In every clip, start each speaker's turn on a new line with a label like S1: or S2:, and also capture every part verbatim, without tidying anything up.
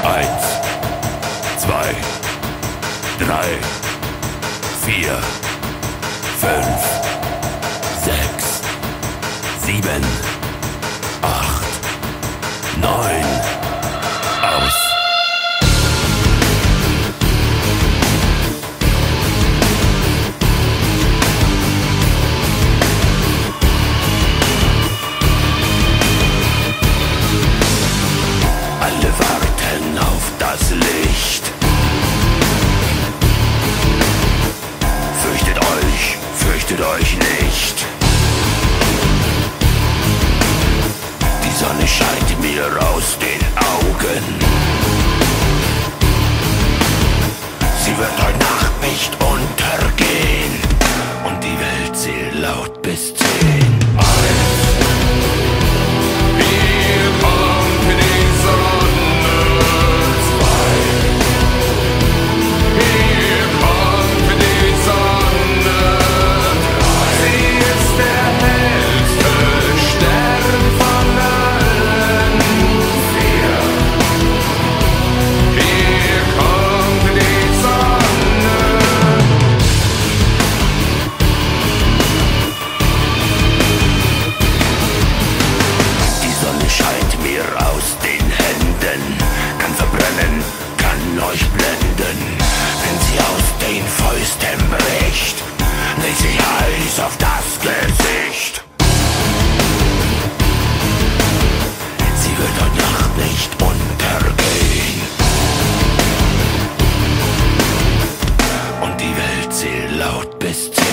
S1: Eins, zwei, drei, vier, fünf, sechs, sieben, acht, neun, aus. Alle warten auf das Licht. Fürchtet euch, fürchtet euch nicht. Die Sonne scheint mir aus den Augen. Sie wird heute Nacht nicht untergehen. Und die Welt zählt laut bis zehn. Auf das Gesicht. Sie wird heute Nacht nicht untergehen. Und die Welt zählt laut bis zehn.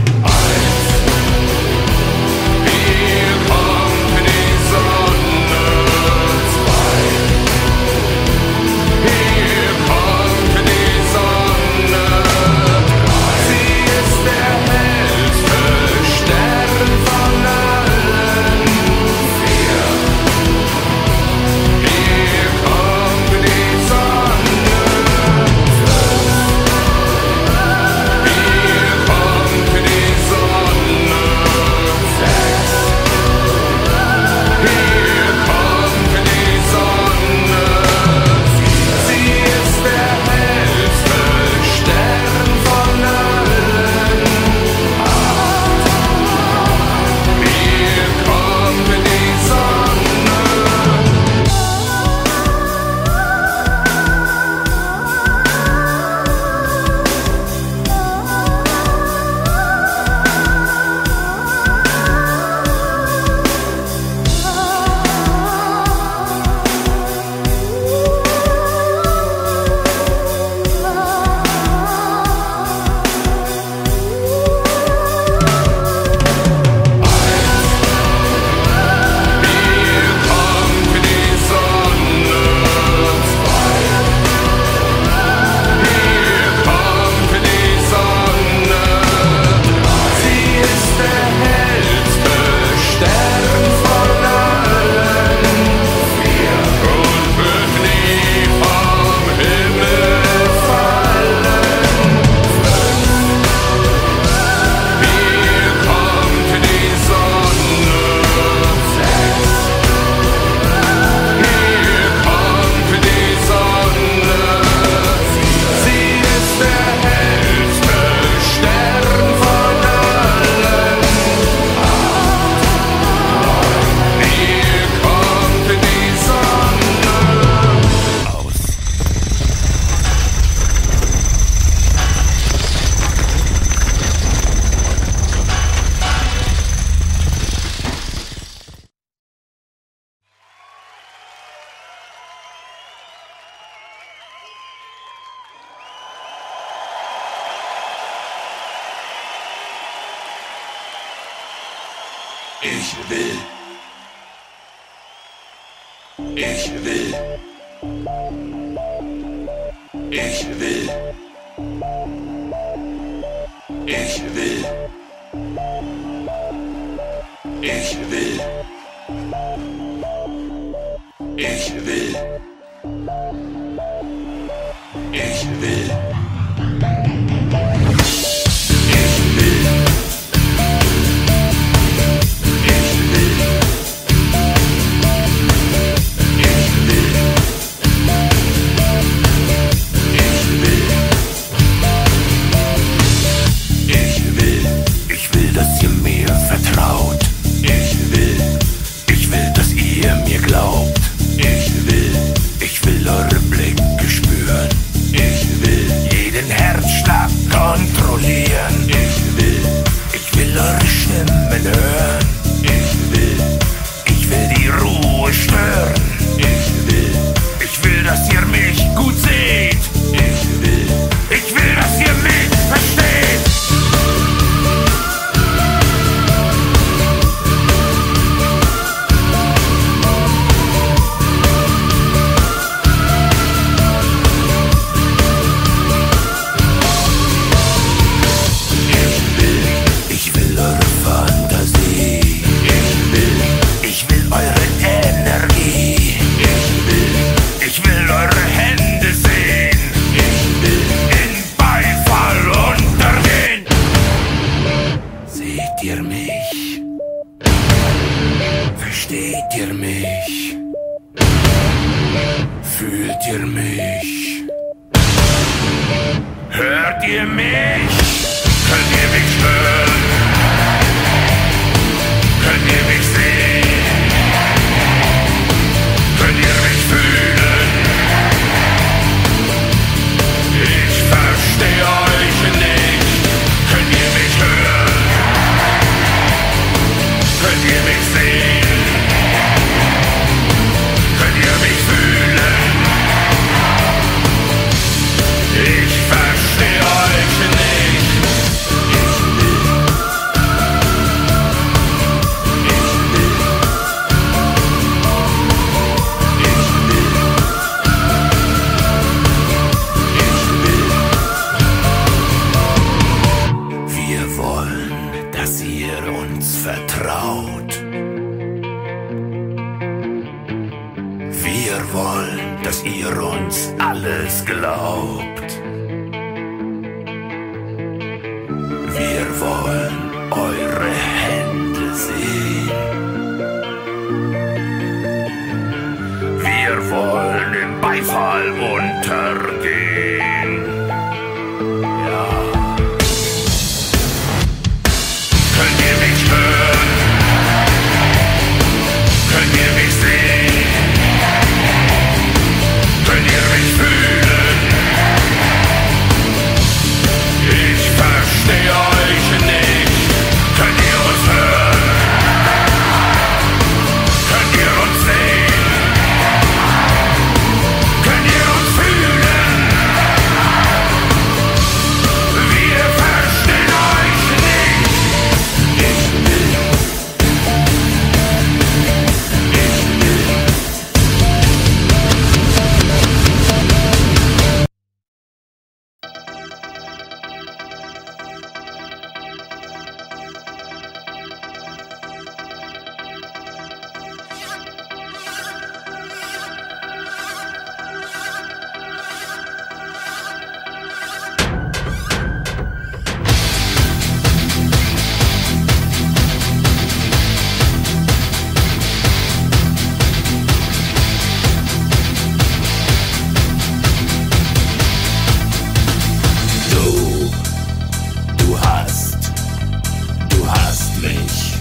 S1: Ich will. Ich will. Ich will. Ich will. Ich will. Ich will. Ich will. Fühlt ihr mich? Hört ihr mich? Könnt ihr mich hören? Könnt ihr mich sehen? Könnt ihr mich fühlen? Ich verstehe euch nicht. Könnt ihr mich hören? Könnt ihr mich sehen? Könnt ihr mich fühlen? Ich verstehe euch nicht. Wir wollen, dass ihr uns vertraut. Wir wollen, dass ihr uns alles glaubt. Wir wollen eure Hände sehen. Wir wollen im Beifall untergehen. Ja. Könnt ihr mich hören? Könnt ihr mich sehen? Könnt ihr mich fühlen? Ich verstehe euch nicht. Könnt ihr uns hören? Könnt ihr uns sehen? Könnt ihr uns fühlen? Wir verstehen euch nicht. Ich will. Ich will. Du, du hast, du hast mich.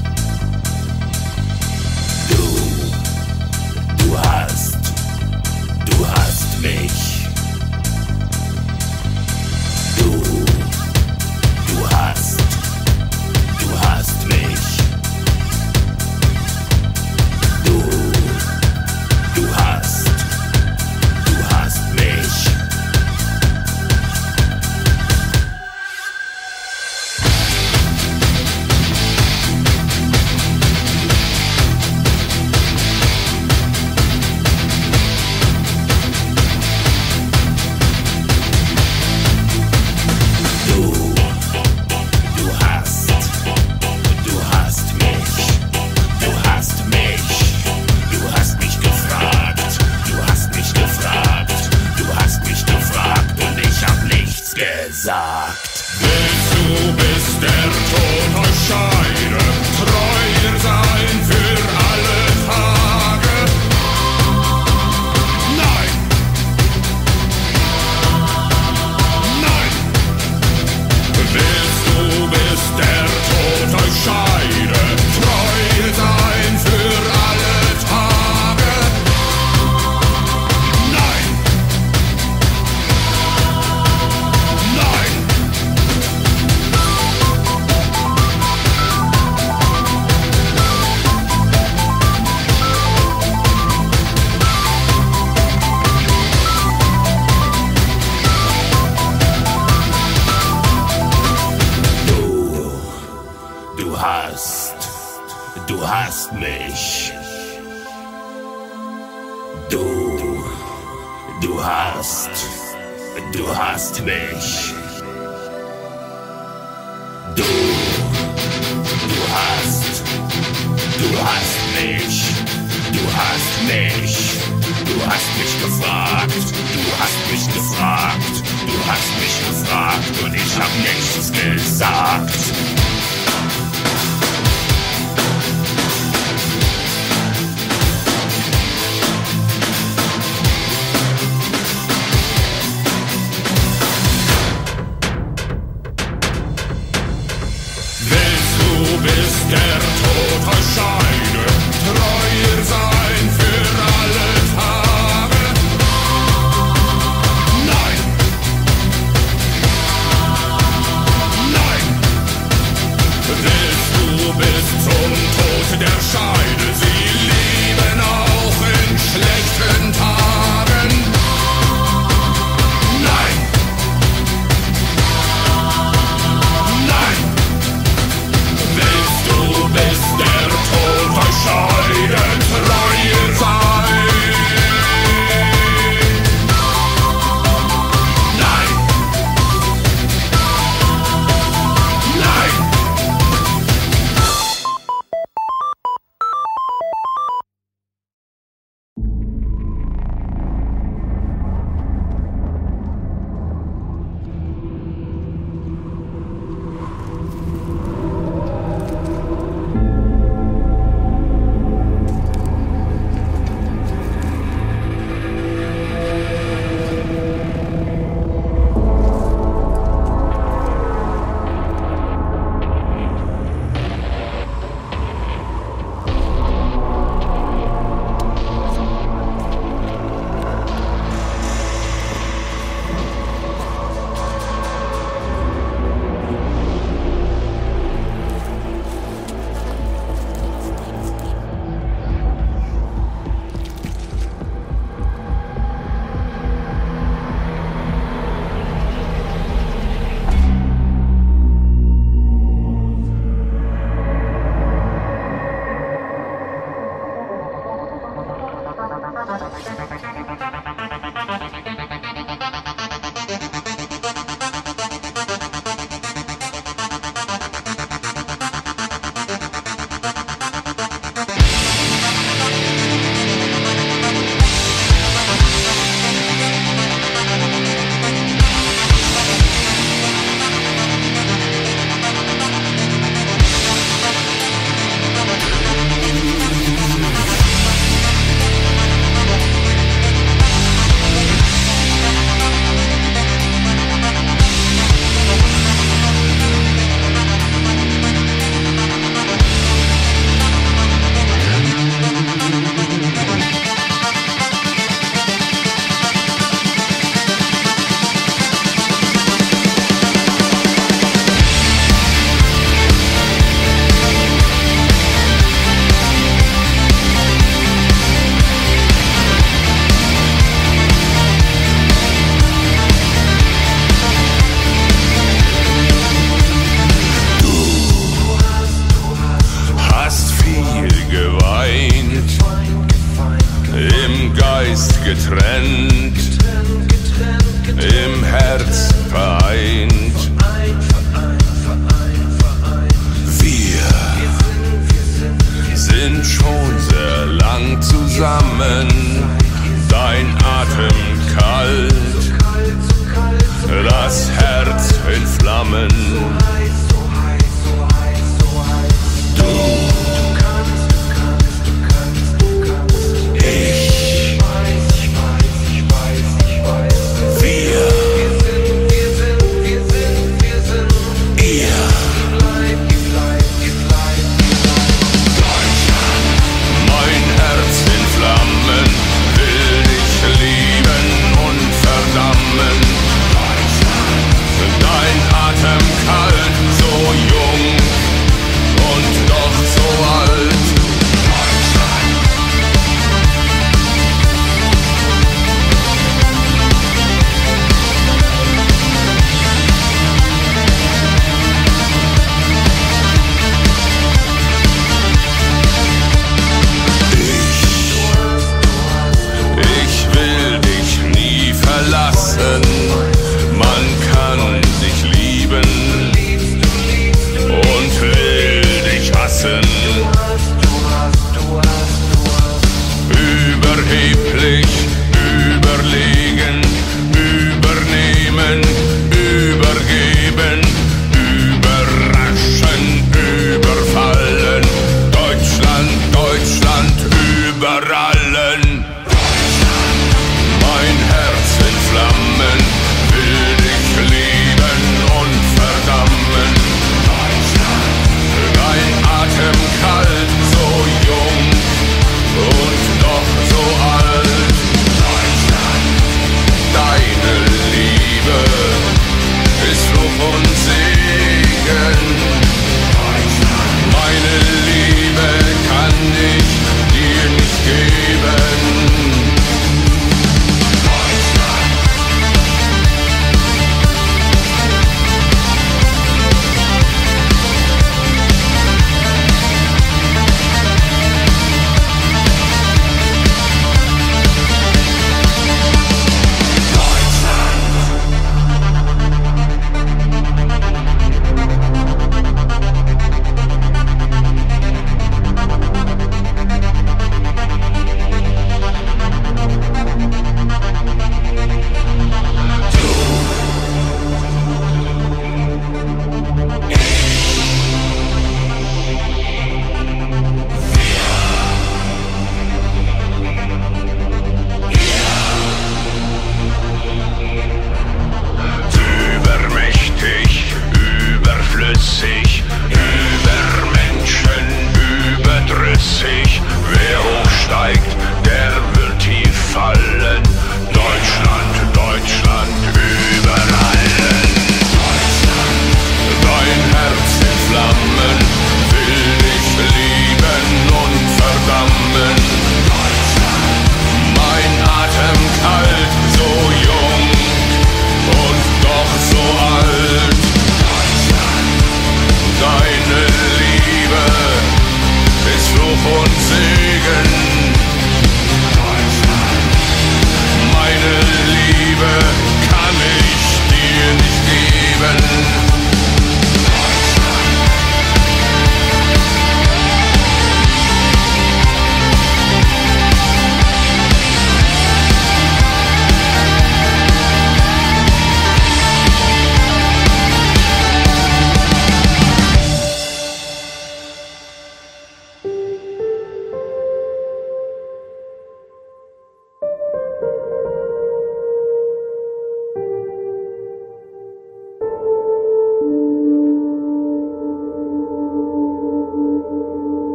S1: Du, du hast, du hast mich. Du, du hast, du hast mich. Du, du hast, du hast mich. Du, du hast, du hast mich. Du hast mich. Du hast mich gefragt. Du hast mich gefragt. Du hast mich gefragt und ich hab nichts gesagt. Willst du, bis der Tod euch scheide, treu sein für alle Tage? Nein! Nein! Willst du, bis der Tod euch scheide, treu sein für alle Tage? Nein! Nein! Du, du hast, du hast mich. Du, du hast, du hast mich. Du, du hast, du hast mich. Du hast mich. Du hast mich gefragt. Du hast mich gefragt. Du hast mich gefragt und ich hab nichts gesagt.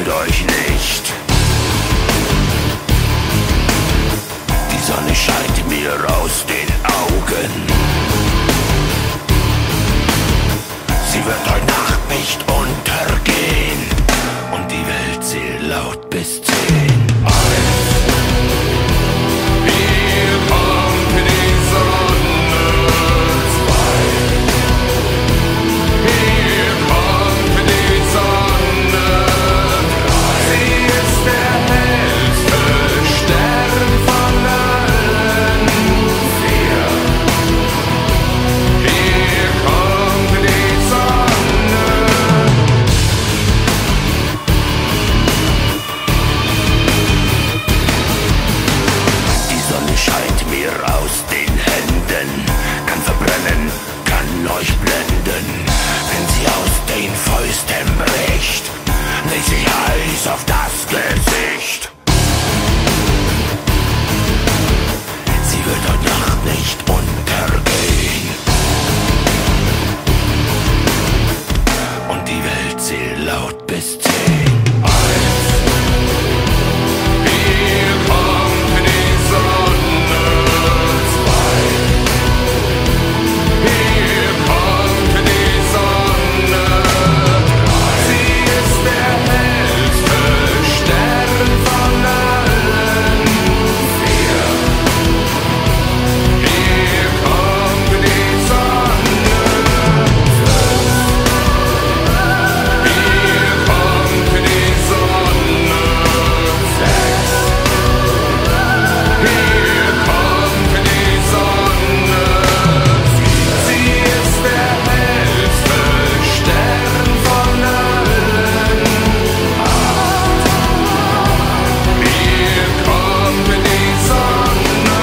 S1: tut euch nicht. Die Sonne scheint mir aus den Augen. Sie wird heute Nacht nicht untergehen und die Welt zählt laut bis zehn. Hier kommt die Sonne. Zwei. Hier kommt die Sonne. Drei. Sie ist der hellste Stern von allen. Vier. Hier kommt die Sonne. Die Sonne scheint mir aus den Händen, kann verbrennen, kann euch blenden. Wenn sie aus den Fäusten bricht, legt sie Eis auf das Gesicht. Sie wird heute Nacht nicht untergehen und die Welt zählt laut bis zehn. Eins. Hier kommt die Sonne. Zwei. Hier kommt die Sonne. Drei. Sie ist der hellste Stern von allen. Vier. Hier kommt die Sonne. Fünf. Hier kommt die Sonne. Sechs. Hier kommt die Sonne. Sie ist der hellste Stern von allen. Acht. Hier kommt die Sonne.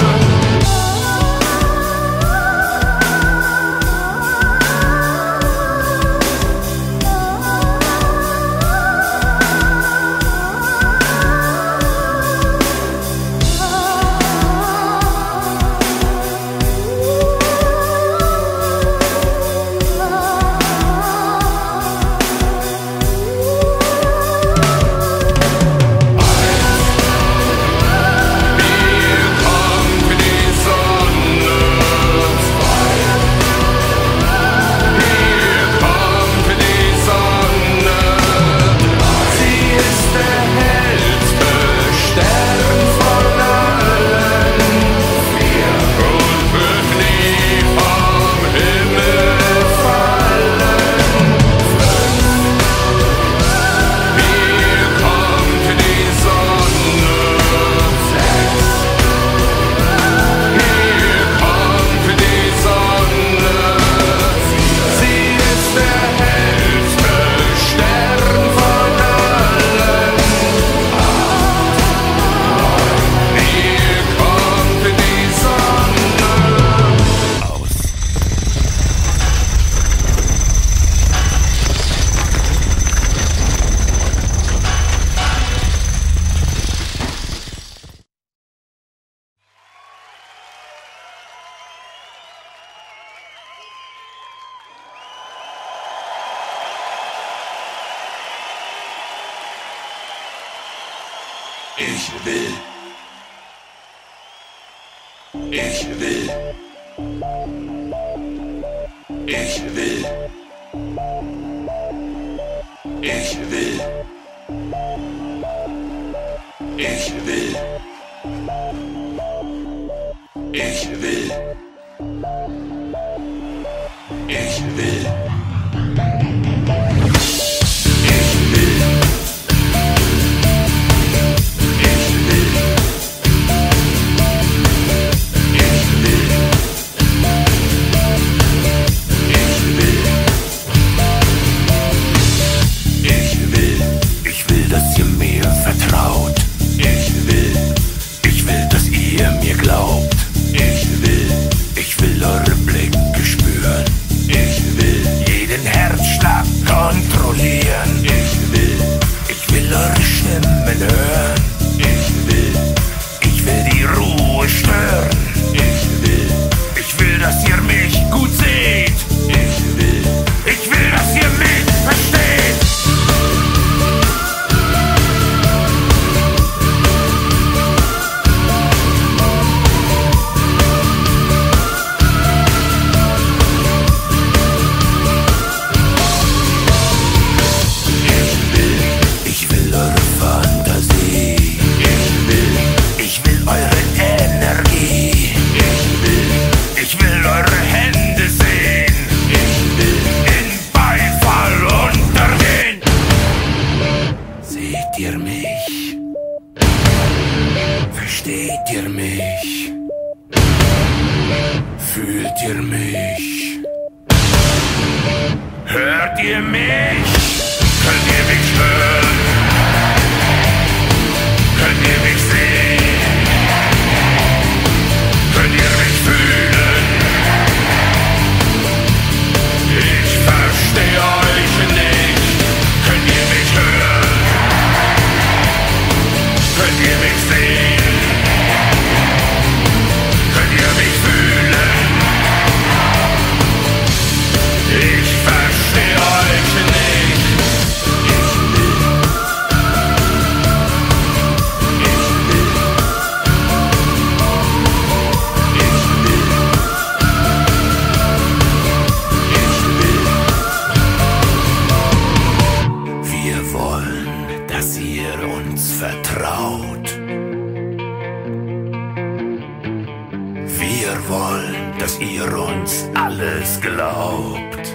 S1: Hier kommt die Sonne. Zwei. Hier kommt die Sonne. Drei. Sie ist der hellste Stern von allen. Vier. Und wird nie vom Himmel fallen. Fünf. Hier kommt die Sonne. Sechs. Hier kommt die Sonne. Sie ist der hellste Stern von allen. Acht. Neun. Hier kommt die Sonne. Aus. Ich will. Ich will. Ich will. Ich will. Ich will. Ich will. Ich will. Versteht ihr mich? Versteht ihr mich? Fühlt ihr mich? Hört ihr mich? Könnt ihr mich hören? Könnt ihr mich sehen? Könnt ihr mich fühlen? Ich verstehe euch nicht. Könnt ihr mich hören? Könnt ihr mich sehen? Könnt ihr mich fühlen? Ich verstehe euch nicht. Vertraut. Wir wollen, dass ihr uns alles glaubt.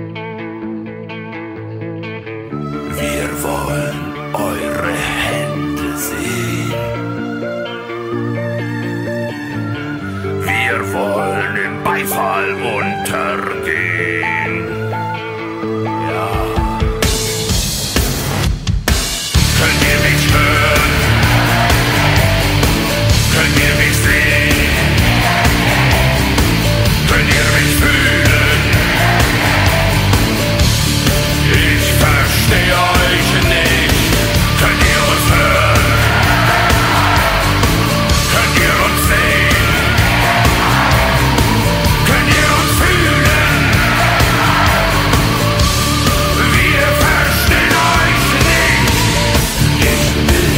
S1: Wir wollen eure Hände sehen. Wir wollen im Beifall untergehen. Ja. Könnt ihr mich hören? Könnt ihr mich sehen? Könnt ihr mich fühlen? Ich verstehe euch nicht. Könnt ihr uns hören? Könnt ihr uns sehen? Könnt ihr uns fühlen? Wir verstehen euch nicht. Ich will.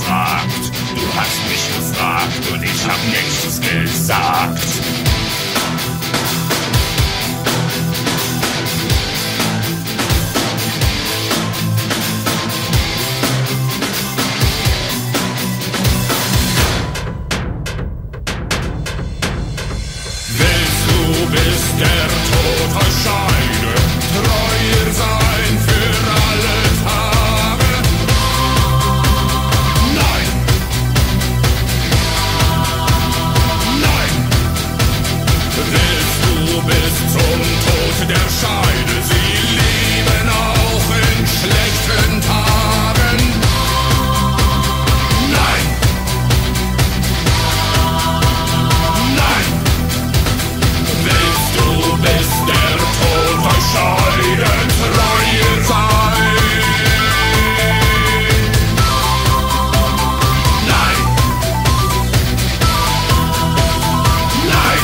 S2: Du hast mich gefragt und ich hab nichts gesagt.
S1: der Tod euch scheide, treu sein für alle Tage. Nein, nein, willst du bis zum Tod der Scheide sie lieben auch in schlechten Tagen? Nein, nein, willst du bis der Tod euch scheide, treu sein? Nein, nein.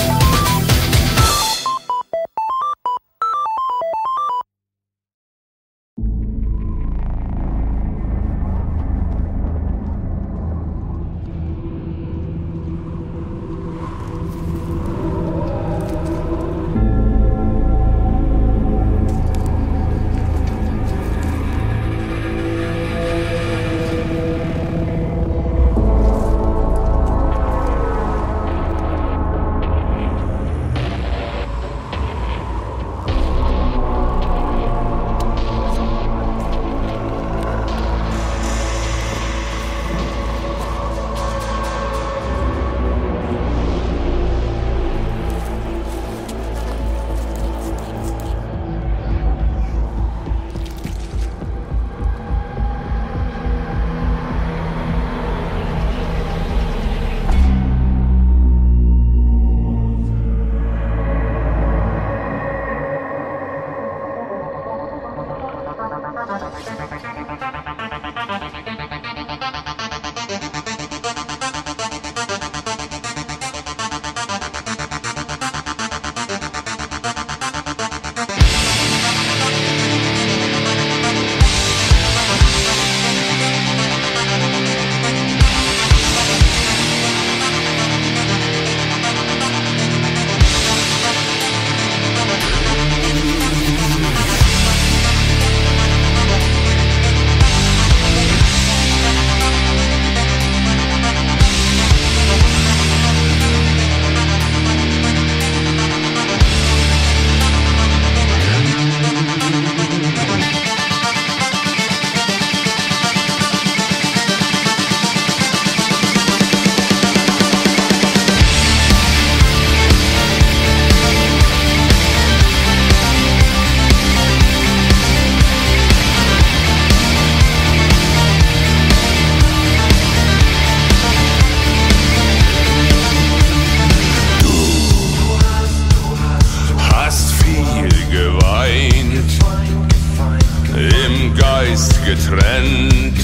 S1: Getrennt,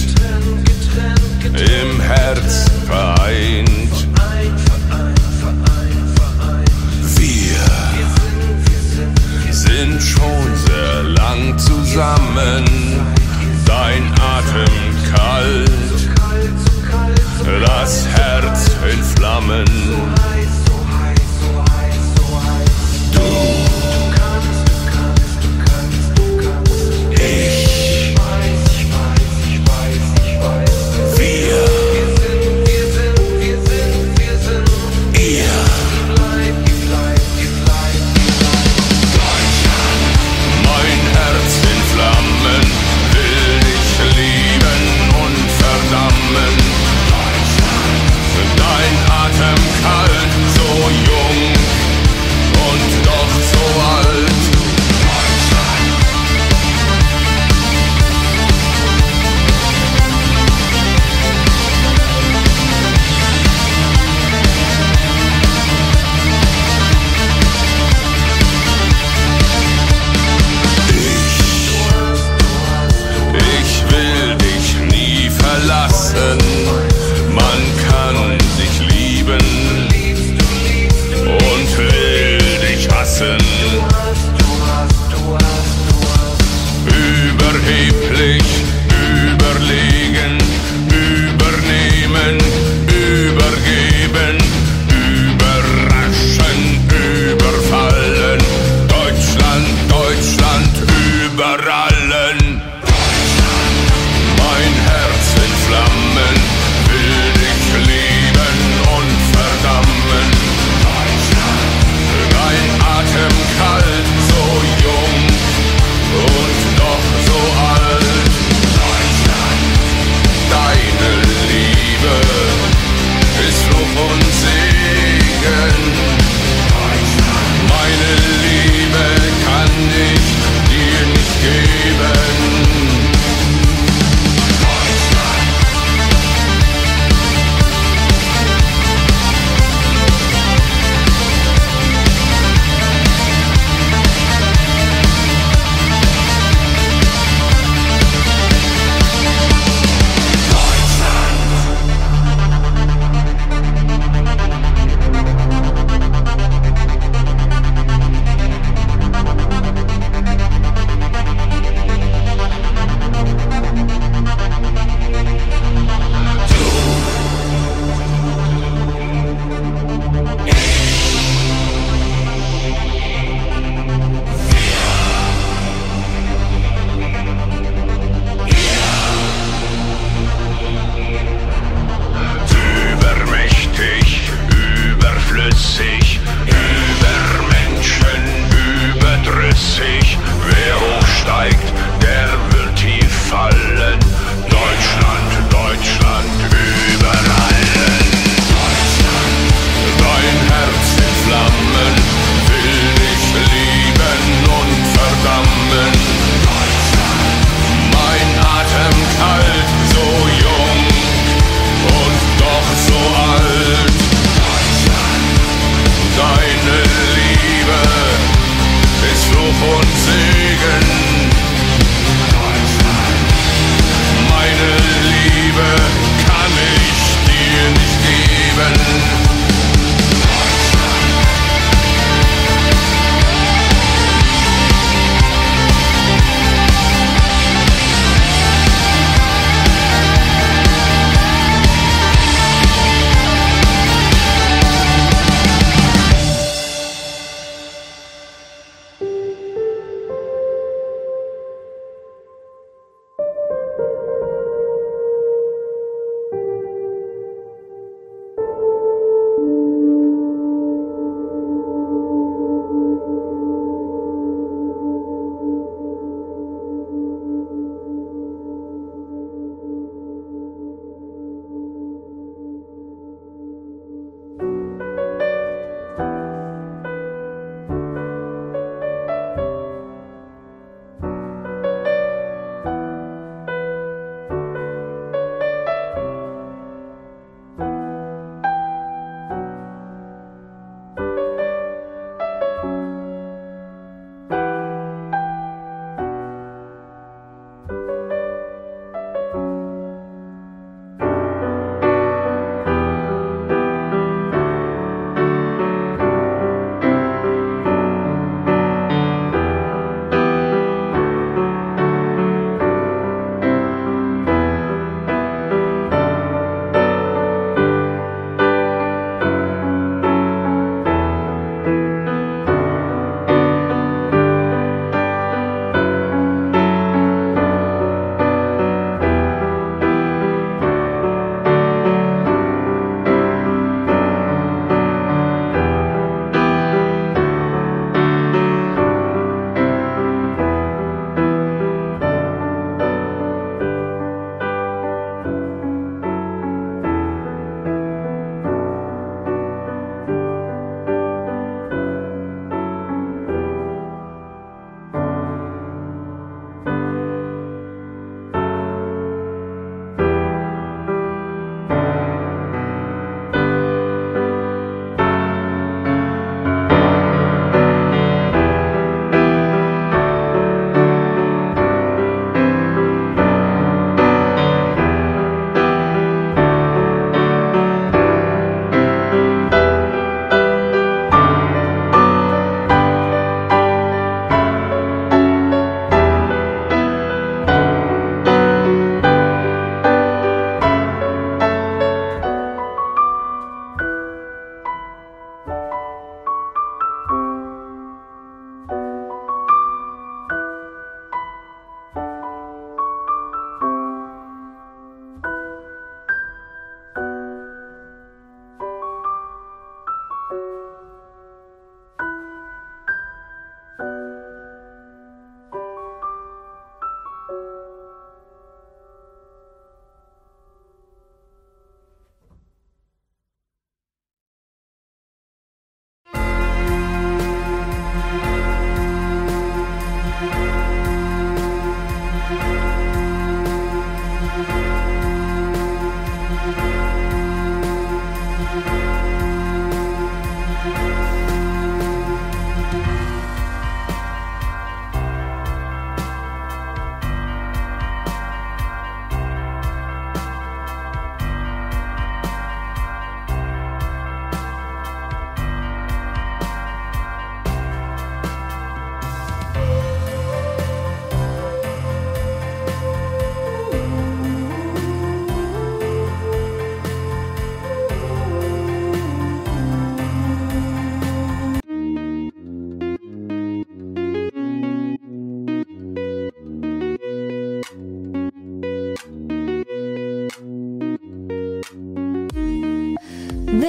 S1: im Herz vereint. Wir sind schon sehr lang zusammen, dein Atem kalt, das Herz in Flammen. Dein Atem kalt.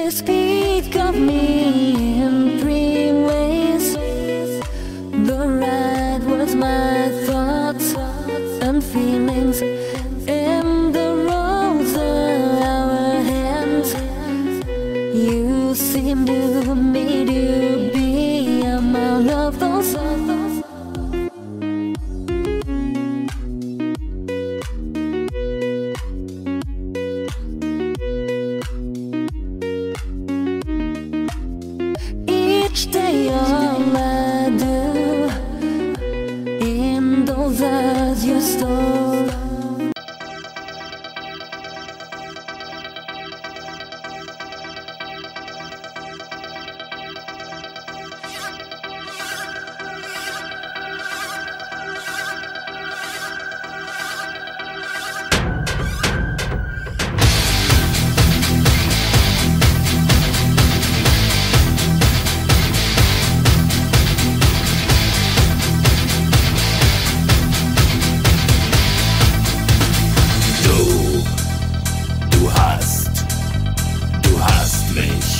S2: speak of me in three ways. The right was my thoughts and feelings, and the rose of our hands. You seem to me to be among of those others. Each day all I do in those eyes you stole.
S1: Du hast, du hast mich.